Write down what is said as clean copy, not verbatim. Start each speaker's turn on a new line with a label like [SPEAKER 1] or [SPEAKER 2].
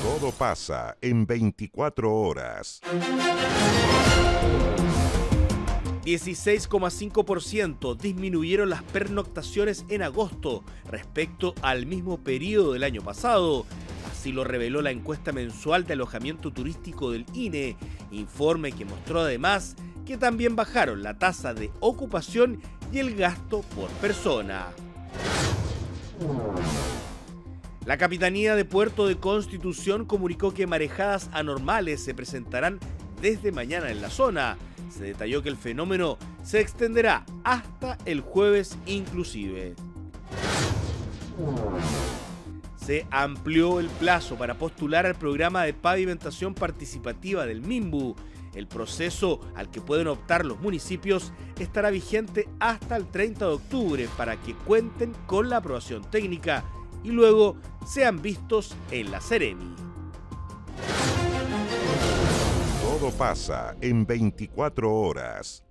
[SPEAKER 1] Todo pasa en 24 horas.
[SPEAKER 2] 16,5% disminuyeron las pernoctaciones en agosto respecto al mismo periodo del año pasado. Así lo reveló la encuesta mensual de alojamiento turístico del INE, informe que mostró además que también bajaron la tasa de ocupación y el gasto por persona. La Capitanía de Puerto de Constitución comunicó que marejadas anormales se presentarán desde mañana en la zona. Se detalló que el fenómeno se extenderá hasta el jueves inclusive. Se amplió el plazo para postular al programa de pavimentación participativa del MIMBU. El proceso al que pueden optar los municipios estará vigente hasta el 30 de octubre para que cuenten con la aprobación técnica y luego sean vistos en la Seremi.
[SPEAKER 1] Todo pasa en 24 horas.